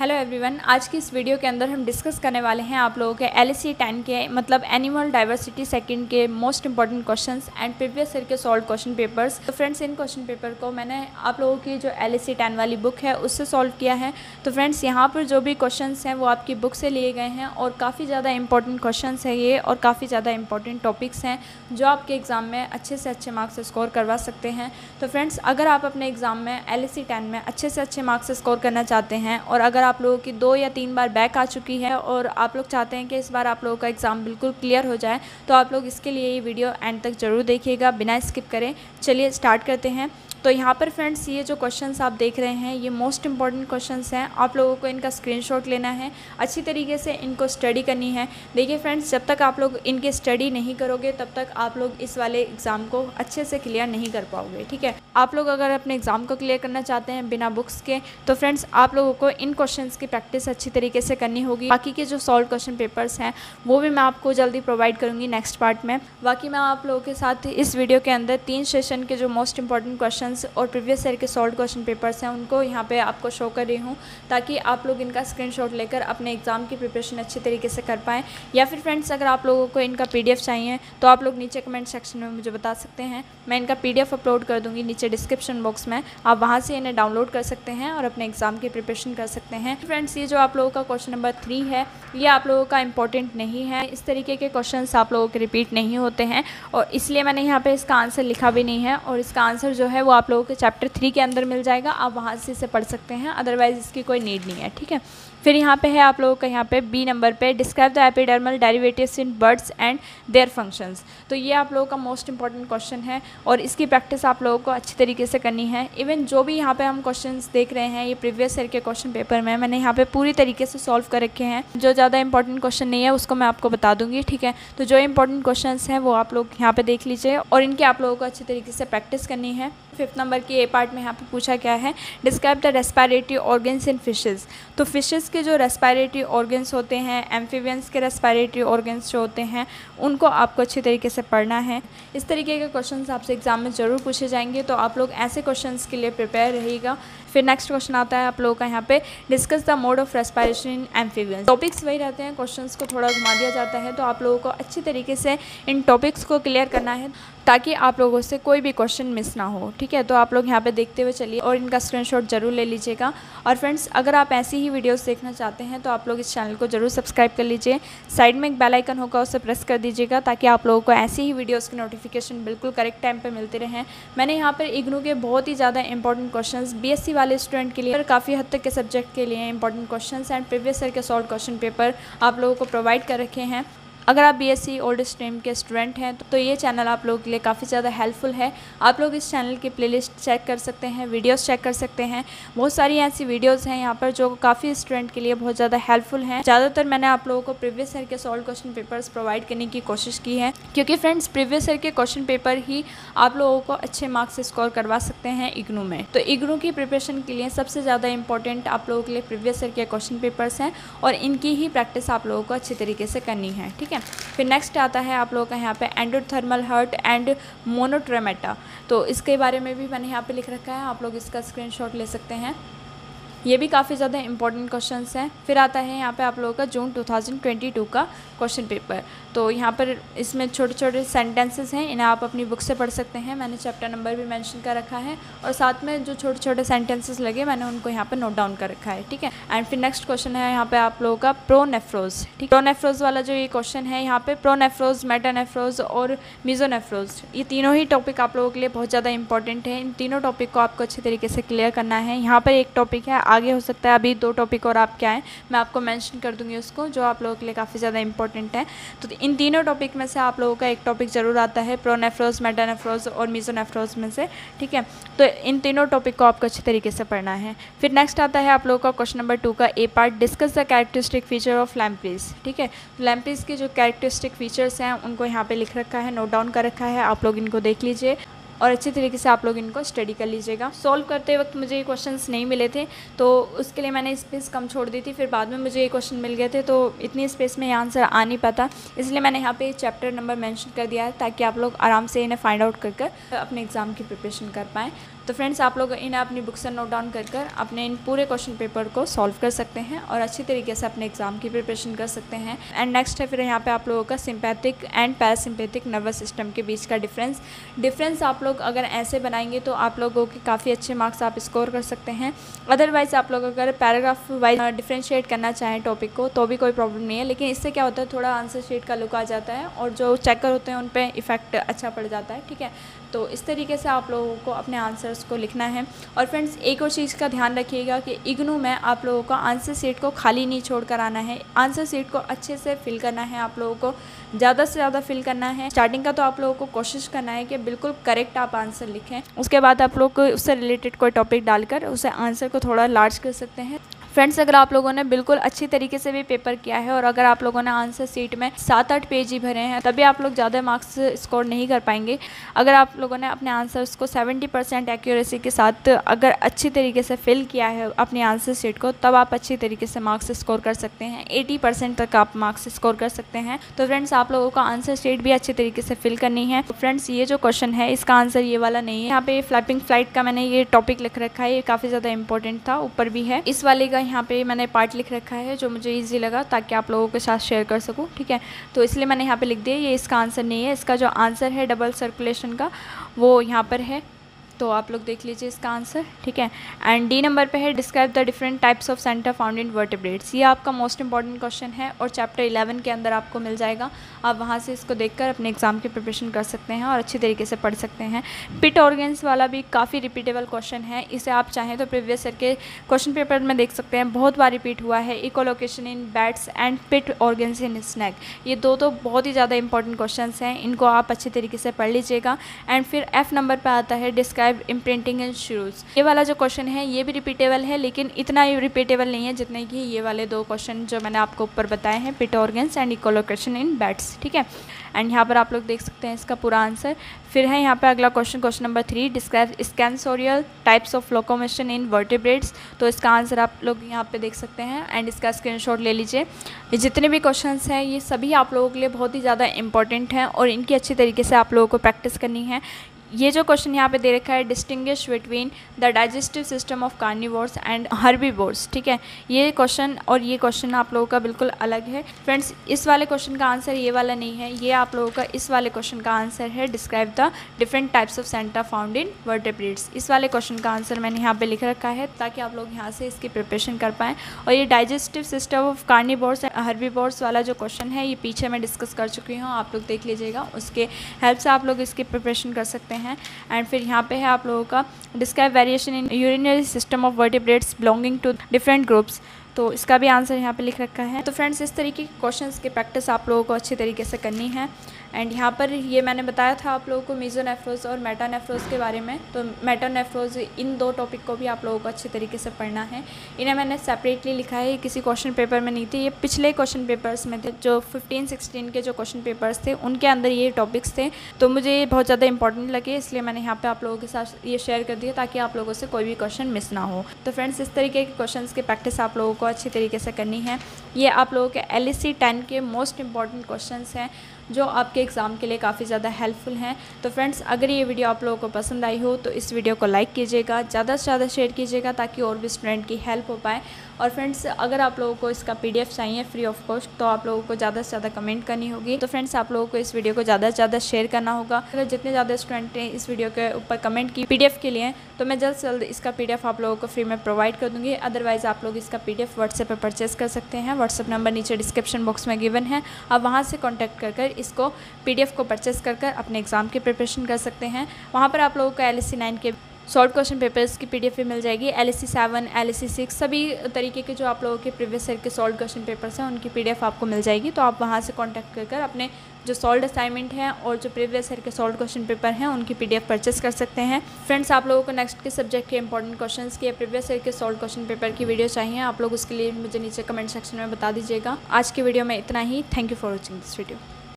Hello everyone, आज की इस वीडियो के अंदर हम डिस्कस करने वाले हैं आप लोगों के LSE 10 के मतलब एनिमल डाइवर्सिटी सेकंड के most important questions and previous year के सॉल्व क्वेश्चन पेपर्स। तो फ्रेंड्स, इन क्वेश्चन पेपर को मैंने आप लोगों की जो LSE 10 वाली बुक है उससे सॉल्व किया है। तो फ्रेंड्स, यहाँ पर जो भी क्वेश्चन हैं वो आपकी बुक से लिए गए हैं और काफ़ी ज़्यादा इंपॉर्टेंट क्वेश्चन है ये और काफ़ी ज़्यादा इंपॉर्टेंट टॉपिक्स हैं जो आपके एग्ज़ाम में अच्छे से अच्छे मार्क्स स्कोर करवा सकते हैं। तो फ्रेंड्स, अगर आप अपने एग्ज़ाम में LSE 10 में अच्छे से अच्छे मार्क्स स्कोर करना चाहते हैं और अगर आप लोगों की 2 या 3 बार बैक आ चुकी है और आप लोग चाहते हैं कि इस बार आप लोगों का एग्ज़ाम बिल्कुल क्लियर हो जाए, तो आप लोग इसके लिए ये वीडियो एंड तक ज़रूर देखिएगा बिना स्किप करें। चलिए स्टार्ट करते हैं। तो यहाँ पर फ्रेंड्स, ये जो क्वेश्चंस आप देख रहे हैं ये मोस्ट इंपॉर्टेंट क्वेश्चंस हैं। आप लोगों को इनका स्क्रीनशॉट लेना है, अच्छी तरीके से इनको स्टडी करनी है। देखिए फ्रेंड्स, जब तक आप लोग इनके स्टडी नहीं करोगे तब तक आप लोग इस वाले एग्ज़ाम को अच्छे से क्लियर नहीं कर पाओगे। ठीक है, आप लोग अगर अपने एग्ज़ाम को क्लियर करना चाहते हैं बिना बुक्स के, तो फ्रेंड्स आप लोगों को इन क्वेश्चंस की प्रैक्टिस अच्छी तरीके से करनी होगी। बाकी के जो सॉल्व क्वेश्चन पेपर्स हैं वो भी मैं आपको जल्दी प्रोवाइड करूँगी नेक्स्ट पार्ट में। बाकी मैं आप लोगों के साथ इस वीडियो के अंदर 3 सेशन के जो मोस्ट इंपॉर्टेंट क्वेश्चन और प्रीवियस ईयर के सॉल्व क्वेश्चन पेपर्स हैं उनको यहाँ पे आपको शो कर रही हूँ, ताकि आप लोग इनका स्क्रीनशॉट लेकर अपने एग्ज़ाम की प्रिपरेशन अच्छी तरीके से कर पाएँ। या फिर फ्रेंड्स, अगर आप लोगों को इनका PDF चाहिए तो आप लोग नीचे कमेंट सेक्शन में मुझे बता सकते हैं। मैं इनका PDF अपलोड कर दूँगी नीचे डिस्क्रिप्शन बॉक्स में, आप वहाँ से इन्हें डाउनलोड कर सकते हैं और अपने एग्ज़ाम की प्रिपरेशन कर सकते हैं। फ्रेंड्स, ये जो आप लोगों का क्वेश्चन नंबर 3 है ये आप लोगों का इंपॉर्टेंट नहीं है। इस तरीके के क्वेश्चंस आप लोगों के रिपीट नहीं होते हैं और इसलिए मैंने यहाँ पे इसका आंसर लिखा भी नहीं है और इसका आंसर जो है वो आप लोगों के चैप्टर 3 के अंदर मिल जाएगा। आप वहाँ से इसे पढ़ सकते हैं, अदरवाइज़ इसकी कोई नीड नहीं है। ठीक है, फिर यहाँ पे है आप लोगों का यहाँ पे B नंबर पे describe the epidermal derivatives in birds and their functions. तो ये आप लोगों का मोस्ट इंपॉर्टेंट क्वेश्चन है और इसकी प्रैक्टिस आप लोगों को अच्छी तरीके से करनी है। इवन जो भी यहाँ पे हम क्वेश्चंस देख रहे हैं ये प्रीवियस ईयर के क्वेश्चन पेपर में मैंने यहाँ पे पूरी तरीके से सॉल्व कर रखे हैं। जो ज़्यादा इंपॉर्टेंट क्वेश्चन नहीं है उसको मैं आपको बता दूंगी। ठीक है, तो जो इंपॉर्टेंट क्वेश्चन हैं वो आप लोग यहाँ पे देख लीजिए और इनकी आप लोगों को अच्छी तरीके से प्रैक्टिस करनी है। 5th नंबर की A पार्ट में यहाँ पे पूछा गया है describe the respiratory organs in fishes. तो फिशेस के जो रेस्पिरेटरी ऑर्गन्स होते हैं, एम्फीबियंस के रेस्पिरेटरी ऑर्गन्स जो होते हैं उनको आपको अच्छी तरीके से पढ़ना है। इस तरीके के क्वेश्चंस आपसे एग्जाम में ज़रूर पूछे जाएंगे, तो आप लोग ऐसे क्वेश्चंस के लिए प्रिपेयर रहिएगा। फिर नेक्स्ट क्वेश्चन आता है आप लोगों का यहाँ पे discuss the mode of respiration in amphibians. Topics वही रहते हैं, क्वेश्चंस को थोड़ा घुमा दिया जाता है, तो आप लोगों को अच्छी तरीके से इन टॉपिक्स को क्लियर करना है ताकि आप लोगों से कोई भी क्वेश्चन मिस ना हो। ठीक है, तो आप लोग यहाँ पे देखते हुए चलिए और इनका स्क्रीनशॉट जरूर ले लीजिएगा। और फ्रेंड्स, अगर आप ऐसी ही वीडियोस देखना चाहते हैं तो आप लोग इस चैनल को जरूर सब्सक्राइब कर लीजिए। साइड में एक बेल आइकन होगा, उसे प्रेस कर दीजिएगा ताकि आप लोगों को ऐसी ही वीडियोज़ की नोटिफिकेशन बिल्कुल करेक्ट टाइम पर मिलते रहें। मैंने यहाँ पर इग्नू के बहुत ही ज़्यादा इंपॉर्टेंट क्वेश्चन BSc वाले स्टूडेंट के लिए काफ़ी हद तक के सब्जेक्ट के लिए important question and previous year के सॉल्व क्वेश्चन पेपर आप लोगों को प्रोवाइड कर रखे हैं। अगर आप BSc ओल्ड स्ट्रीम के स्टूडेंट हैं तो ये चैनल आप लोगों के लिए काफ़ी ज़्यादा हेल्पफुल है। आप लोग इस चैनल की प्लेलिस्ट चेक कर सकते हैं, वीडियोस चेक कर सकते हैं। बहुत सारी ऐसी वीडियोस हैं यहाँ पर जो काफ़ी स्टूडेंट के लिए बहुत ज़्यादा हेल्पफुल हैं। ज़्यादातर मैंने आप लोगों को प्रीवियस ईयर के सॉल्व क्वेश्चन पेपर्स प्रोवाइड करने की कोशिश की है, क्योंकि फ्रेंड्स प्रीवियस ईयर के क्वेश्चन पेपर ही आप लोगों को अच्छे मार्क्स स्कोर करवा सकते हैं इग्नू में। तो इग्नू की प्रिपरेशन के लिए सबसे ज़्यादा इंपॉर्टेंट आप लोगों के लिए प्रीवियस ईयर के क्वेश्चन पेपर्स हैं और इनकी ही प्रैक्टिस आप लोगों को अच्छी तरीके से करनी है। ठीक है, फिर नेक्स्ट आता है आप लोगों का यहाँ पे एंडोथर्मल हर्ट एंड मोनोट्रेमेटा। तो इसके बारे में भी मैंने यहाँ पे लिख रखा है, आप लोग इसका स्क्रीनशॉट ले सकते हैं। ये भी काफ़ी ज़्यादा इंपॉर्टेंट क्वेश्चंस हैं। फिर आता है यहाँ पे आप लोगों का जून 2022 का क्वेश्चन पेपर। तो यहाँ पर इसमें छोटे छोटे सेंटेंसेस हैं, इन्हें आप अपनी बुक से पढ़ सकते हैं। मैंने चैप्टर नंबर भी मेंशन कर रखा है और साथ में जो छोटे छोटे सेंटेंसेस लगे मैंने उनको यहाँ पर नोट डाउन कर रखा है। ठीक है, एंड फिर नेक्स्ट क्वेश्चन है यहाँ पे आप लोगों का प्रोनेफ्रोज। ठीक, प्रोनेफ्रोज वाला जो ये क्वेश्चन है यहाँ पे प्रोनेफ्रोज, मेटानेफ्रोज और मीजोनेफ्रोज, ये तीनों ही टॉपिक आप लोगों के लिए बहुत ज़्यादा इंपॉर्टेंट है। इन तीनों टॉपिक को आपको अच्छे तरीके से क्लियर करना है। यहाँ पर एक टॉपिक है, आगे हो सकता है अभी 2 टॉपिक और आपके आएँ, मैं आपको मेंशन कर दूंगी उसको, जो आप लोगों के लिए काफ़ी ज़्यादा इंपॉर्टेंट है। तो इन तीनों टॉपिक में से आप लोगों का एक टॉपिक ज़रूर आता है प्रोनेफ्रोज, मेटानेफ्रोज और मीजोनेफ्रोज में से। ठीक है, तो इन तीनों टॉपिक को आपको अच्छे तरीके से पढ़ना है। फिर नेक्स्ट आता है आप लोगों का क्वेश्चन नंबर 2 का A part discuss the characteristic feature of lampreys. ठीक है, लैम्प्रीज के जो कैरेक्टरिस्टिक फीचर्स हैं उनको यहाँ पे लिख रखा है, नोट डाउन कर रखा है। आप लोग इनको देख लीजिए और अच्छी तरीके से आप लोग इनको स्टडी कर लीजिएगा। सॉल्व करते वक्त मुझे ये क्वेश्चंस नहीं मिले थे तो उसके लिए मैंने स्पेस कम छोड़ दी थी, फिर बाद में मुझे ये क्वेश्चन मिल गए थे तो इतनी स्पेस में ये आंसर आ नहीं पाता, इसलिए मैंने यहाँ पे चैप्टर नंबर मेंशन कर दिया है ताकि आप लोग आराम से इन्हें फाइंड आउट कर अपने एग्ज़ाम की प्रिपरेशन कर पाएँ। तो फ्रेंड्स आप लोग इन्हें अपनी बुक से नोट डाउन कर अपने इन पूरे क्वेश्चन पेपर को सॉल्व कर सकते हैं और अच्छी तरीके से अपने एग्जाम की प्रिपरेशन कर सकते हैं। एंड नेक्स्ट है फिर यहाँ पे आप लोगों का sympathetic and parasympathetic nervous system के बीच का डिफरेंस आप लोग अगर ऐसे बनाएंगे तो आप लोगों के काफ़ी अच्छे मार्क्स आप स्कोर कर सकते हैं। अदरवाइज आप लोग अगर पैराग्राफ वाइज डिफ्रेंशिएट करना चाहें टॉपिक को तो भी कोई प्रॉब्लम नहीं है, लेकिन इससे क्या होता है थोड़ा आंसर शीट का लुक आ जाता है और जो चेकर होते हैं उन पर इफेक्ट अच्छा पड़ जाता है। ठीक है, तो इस तरीके से आप लोगों को अपने आंसर्स को लिखना है। और फ्रेंड्स एक और चीज़ का ध्यान रखिएगा कि इग्नू में आप लोगों को आंसर शीट को खाली नहीं छोड़ कर आना है, आंसर शीट को अच्छे से फिल करना है, आप लोगों को ज़्यादा से ज़्यादा फिल करना है। स्टार्टिंग का तो आप लोगों को कोशिश करना है कि बिल्कुल करेक्ट आप आंसर लिखें, उसके बाद आप लोग को उससे रिलेटेड कोई टॉपिक डालकर उसे आंसर को थोड़ा लार्ज कर सकते हैं। फ्रेंड्स अगर आप लोगों ने बिल्कुल अच्छी तरीके से भी पेपर किया है और अगर आप लोगों ने आंसर शीट में 7-8 पेज ही भरे हैं तभी आप लोग ज़्यादा मार्क्स स्कोर नहीं कर पाएंगे। अगर आप लोगों ने अपने आंसर्स को 70% एक्यूरेसी के साथ अगर अच्छी तरीके से फिल किया है अपनी आंसर शीट को तब आप अच्छी तरीके से मार्क्स स्कोर कर सकते हैं। 80% तक आप मार्क्स स्कोर कर सकते हैं। तो फ्रेंड्स आप लोगों को आंसर शीट भी अच्छी तरीके से फिल करनी है। तो फ्रेंड्स ये जो क्वेश्चन है इसका आंसर ये वाला नहीं है। यहाँ पे फ्लैपिंग फ्लाइट का मैंने ये टॉपिक लिख रखा है, ये काफ़ी ज़्यादा इंपॉर्टेंट था, ऊपर भी है। इस वाले का यहाँ पे मैंने पार्ट लिख रखा है जो मुझे इजी लगा ताकि आप लोगों के साथ शेयर कर सकूं। ठीक है, तो इसलिए मैंने यहाँ पे लिख दिया, ये इसका आंसर नहीं है। इसका जो आंसर है डबल सर्कुलेशन का वो यहाँ पर है, तो आप लोग देख लीजिए इसका आंसर। ठीक है, एंड डी नंबर पे है describe the different types of centre found in vertebrates. ये आपका मोस्ट इंपॉर्टेंट क्वेश्चन है और चैप्टर 11 के अंदर आपको मिल जाएगा। आप वहाँ से इसको देखकर अपने एग्जाम की प्रिपरेशन कर सकते हैं और अच्छी तरीके से पढ़ सकते हैं। पिट ऑर्गन्स वाला भी काफ़ी रिपीटेबल क्वेश्चन है, इसे आप चाहें तो प्रीवियस ईयर के क्वेश्चन पेपर में देख सकते हैं, बहुत बार रिपीट हुआ है। Echolocation in bats and pit organs in snake, ये दो तो बहुत ही ज़्यादा इंपॉर्टेंट क्वेश्चन हैं, इनको आप अच्छे तरीके से पढ़ लीजिएगा। एंड फिर एफ नंबर पर आता है डिस्क्राइब इम्प्रिंटिंग शूज। ये वाला जो क्वेश्चन है ये भी रिपीटेबल है लेकिन इतना ही रिपीटेबल नहीं है जितने कि ये वाले दो क्वेश्चन जो मैंने आपको ऊपर बताए हैं, pit organs and echolocation in bats. ठीक है, एंड यहाँ पर आप लोग देख सकते हैं इसका पूरा आंसर। फिर है यहाँ पर अगला question number 3 describe scansorial types of locomotion in vertebrates. तो इसका आंसर आप लोग यहाँ पे देख सकते हैं एंड इसका स्क्रीनशॉट ले लीजिए। ये जितने भी क्वेश्चंस हैं ये सभी आप लोगों के लिए बहुत ही ज़्यादा इंपॉर्टेंट हैं और इनकी अच्छी तरीके से आप लोगों को प्रैक्टिस करनी है। ये जो क्वेश्चन यहाँ पे दे रखा है distinguish between the digestive system of carnivores and herbivores. ठीक है, ये क्वेश्चन और ये क्वेश्चन आप लोगों का बिल्कुल अलग है। फ्रेंड्स इस वाले क्वेश्चन का आंसर ये वाला नहीं है, ये आप लोगों का इस वाले क्वेश्चन का आंसर है describe the different types of centre found in vertebrates. इस वाले क्वेश्चन का आंसर मैंने यहाँ पे लिख रखा है ताकि आप लोग यहाँ से इसकी प्रिपरेशन कर पाएँ। और ये digestive system of carnivores and herbivores वाला जो क्वेश्चन है ये पीछे मैं डिस्कस कर चुकी हूँ, आप लोग देख लीजिएगा, उसके हेल्प से आप लोग इसकी प्रिपरेशन कर सकते हैं। एंड फिर यहाँ पे है आप लोगों का describe variation in urinary system of vertebrates belonging to different groups. तो इसका भी आंसर यहाँ पे लिख रखा है। तो फ्रेंड्स इस तरीके के क्वेश्चंस की प्रैक्टिस आप लोगों को अच्छी तरीके से करनी है। एंड यहाँ पर ये मैंने बताया था आप लोगों को मेसोनेफ्रोज और मेटानेफ्रोज के बारे में। तो मेटानेफ्रोज इन दो टॉपिक को भी आप लोगों को अच्छे तरीके से पढ़ना है। इन्हें मैंने सेपरेटली लिखा है, किसी क्वेश्चन पेपर में नहीं थे, ये पिछले क्वेश्चन पेपर्स में थे जो 15-16 के जो क्वेश्चन पेपर्स थे उनके अंदर ये टॉपिक्स थे। तो मुझे ये बहुत ज़्यादा इंपॉर्टेंट लगे इसलिए मैंने यहाँ पर आप लोगों के साथ ये शेयर कर दिया ताकि आप लोगों से कोई भी क्वेश्चन मिस ना हो। तो फ्रेंड्स इस तरीके के क्वेश्चन की प्रैक्टिस आप लोगों को अच्छी तरीके से करनी है। ये आप लोगों के LSC 10 के मोस्ट इंपॉर्टेंट क्वेश्चंस हैं जो आपके एग्ज़ाम के लिए काफ़ी ज़्यादा हेल्पफुल हैं। तो फ्रेंड्स अगर ये वीडियो आप लोगों को पसंद आई हो तो इस वीडियो को लाइक कीजिएगा, ज़्यादा से ज़्यादा शेयर कीजिएगा ताकि और भी स्टूडेंट की हेल्प हो पाए। और फ्रेंड्स अगर आप लोगों को इसका PDF चाहिए फ्री ऑफ कॉस्ट तो आप लोगों को ज़्यादा से ज़्यादा कमेंट करनी होगी। तो फ्रेंड्स आप लोगों को इस वीडियो को ज़्यादा से ज़्यादा शेयर करना होगा। अगर जितने ज़्यादा स्टूडेंट ने इस वीडियो के ऊपर कमेंट की PDF के लिए तो मैं जल्द से जल्द इसका PDF आप लोगों को फ्री में प्रोवाइड कर दूँगी। अदरवाइज़ आप लोग इसका PDF व्हाट्सएप पर परचेस कर सकते हैं। व्हाट्सएप नंबर नीचे डिस्क्रिप्शन बॉक्स में गिवन है, आप वहाँ से कॉन्टैक्ट कर इसको PDF को परचेस कर अपने एग्ज़ाम की प्रिपरेशन कर सकते हैं। वहाँ पर आप लोगों को LSC 9 के शॉर्ट क्वेश्चन पेपर्स की PDF भी मिल जाएगी। LSC 7, LSC 6 सभी तरीके के जो आप लोगों के प्रीवियस ईयर के सॉल्व क्वेश्चन पेपर्स हैं उनकी PDF आपको मिल जाएगी। तो आप वहाँ से कांटेक्ट कर अपने जो सॉल्व असाइनमेंट हैं और जो प्रीवियस ईयर के सॉल्व क्वेश्चन पेपर हैं उनकी PDF परचेस कर सकते हैं। फ्रेंड्स आप लोगों को नेक्स्ट के सब्जेक्ट के इंपॉर्टेंट क्वेश्चंस की प्रीवियस ईयर के सॉल्व क्वेश्चन पेपर की वीडियो चाहिए आप लोग उसके लिए मुझे नीचे कमेंट सेक्शन में बता दीजिएगा। आज की वीडियो में इतना ही। Thank you for watching this video.